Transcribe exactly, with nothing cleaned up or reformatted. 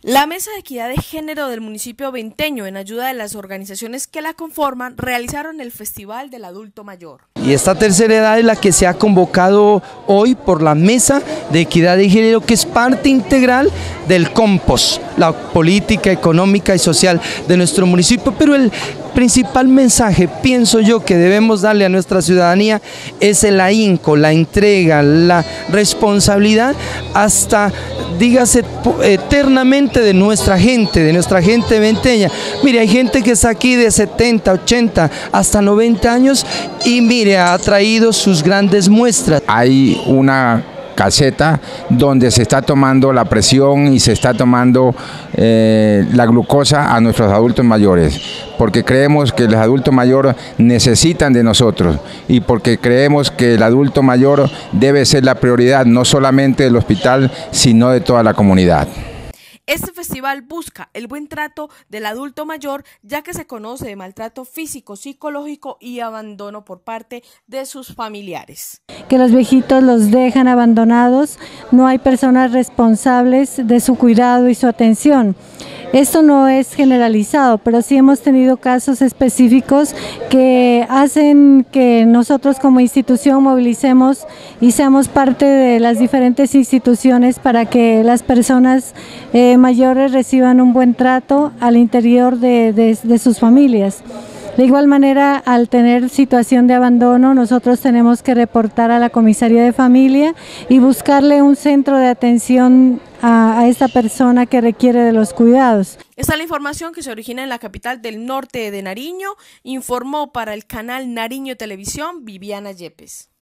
La Mesa de Equidad de Género del municipio venteño, en ayuda de las organizaciones que la conforman, realizaron el Festival del Adulto Mayor. Y esta tercera edad es la que se ha convocado hoy por la Mesa de Equidad de Género, que es parte integral del COMPOS, la política económica y social de nuestro municipio, pero el principal mensaje, pienso yo, que debemos darle a nuestra ciudadanía es el ahínco, la entrega, la responsabilidad hasta, dígase, eternamente de nuestra gente, de nuestra gente venteña. Mire, hay gente que está aquí de setenta, ochenta, hasta noventa años y mire, ha traído sus grandes muestras. Hay una caseta donde se está tomando la presión y se está tomando eh, la glucosa a nuestros adultos mayores, porque creemos que los adultos mayores necesitan de nosotros y porque creemos que el adulto mayor debe ser la prioridad no solamente del hospital, sino de toda la comunidad. Este festival busca el buen trato del adulto mayor, ya que se conoce de maltrato físico, psicológico y abandono por parte de sus familiares. Que los viejitos los dejan abandonados, no hay personas responsables de su cuidado y su atención. Esto no es generalizado, pero sí hemos tenido casos específicos que hacen que nosotros como institución movilicemos y seamos parte de las diferentes instituciones para que las personas eh, mayores reciban un buen trato al interior de, de, de sus familias. De igual manera, al tener situación de abandono, nosotros tenemos que reportar a la comisaría de familia y buscarle un centro de atención a, a esta persona que requiere de los cuidados. Esta es la información que se origina en la capital del norte de Nariño, informó para el canal Nariño Televisión Viviana Yepes.